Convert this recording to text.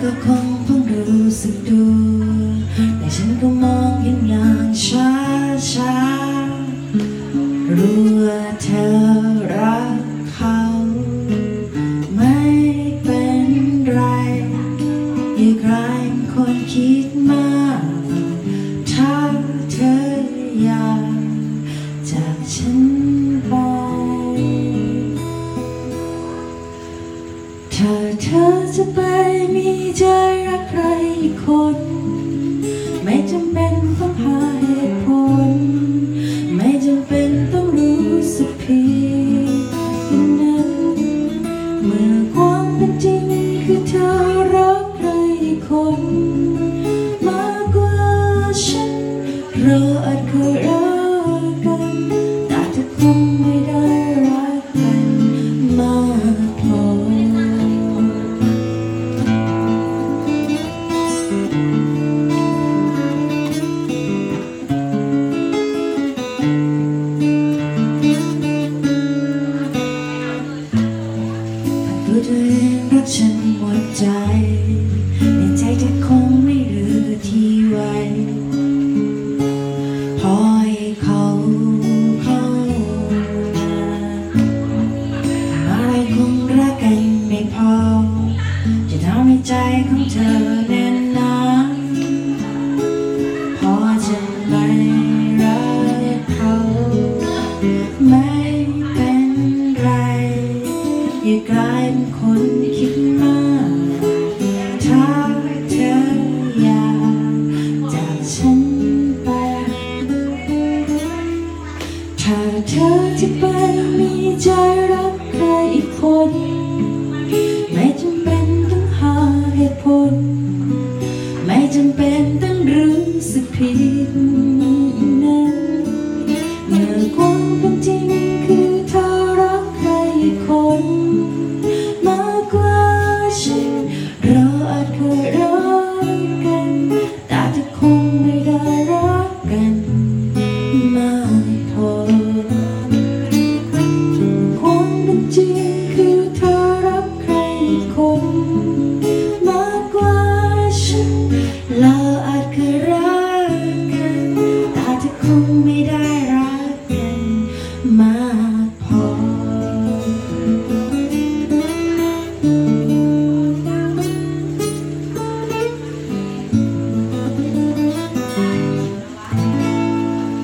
ก็คงเพิ่งรู้สึกตัวแต่ฉันก็มองเห็นอย่างช้ารู้ว่าเธอรักเขาไม่เป็นไรอย่ากลายเป็นคนคิดมากถ้าเธออยากจากฉันไปถ้าเธอจะไปมีใจรักใครอีกคนไม่จำเป็นต้องหาเหตุผลไม่จำเป็นต้องรู้สึกผิดอย่างนั้นเมื่อความเป็นจริงคือเธอรักใครอีกคนมากกว่าฉันเราอาจเคยรักกันแต่เธอคงไม่ได้รักกันมากพอตัวเธอเองรักฉันหมดใจในใจเธอคงไม่เหลือที่ไว้พอให้เขาเข้ามาอะไรคงรักกันไม่พอจะทำให้ใจของเธอแน่นหนาพอจะไม่รักเขาไม่เป็นไรอย่ากลายเป็นคนคิดมาก